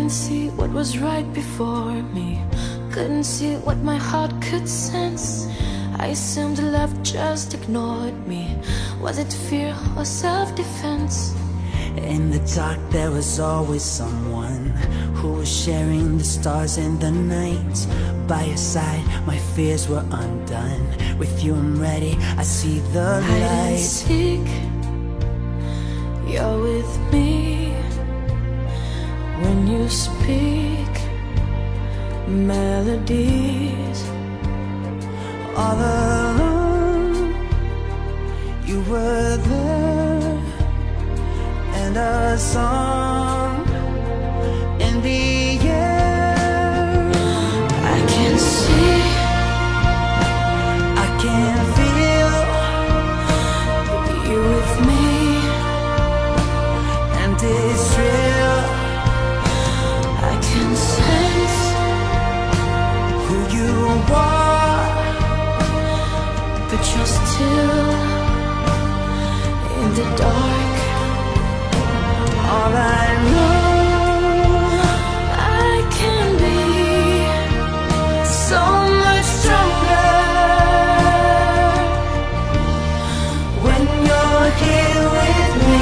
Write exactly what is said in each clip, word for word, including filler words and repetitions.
couldn't see what was right before me, couldn't see what my heart could sense. I assumed love just ignored me. Was it fear or self-defense? In the dark there was always someone who was sharing the stars in the night. By your side my fears were undone. With you I'm ready, I see the light. Hide and seek, you're with me. When you speak melodies, all alone you were there, and a song in the air. I can see, I can feel you with me, and it's real. I can sense Who you are, but you're still in the dark. all I know, I can be so much stronger when you're here with me.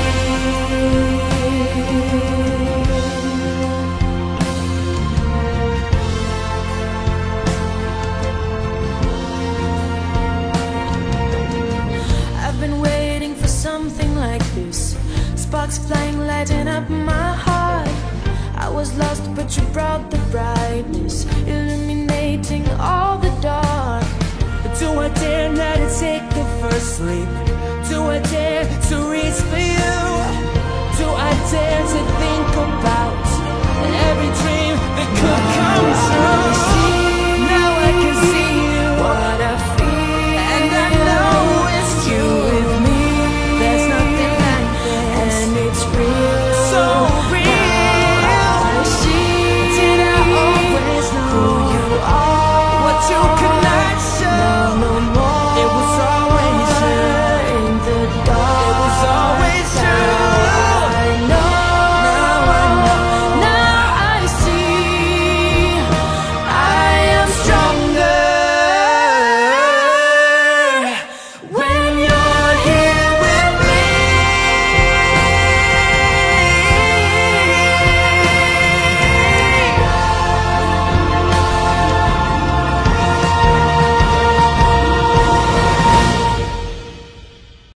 I've been waiting for something like this, sparks flying, lighting up my heart. I was lost, but you brought the brightness, illuminating all the dark. do I dare not to take the first leap? Do I dare to reach for you? Do I dare to think about every dream that could come true?